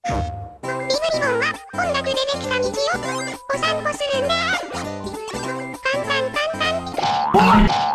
ビブリボンは音楽でできた道をお散歩するんだ。パンパンパンパン。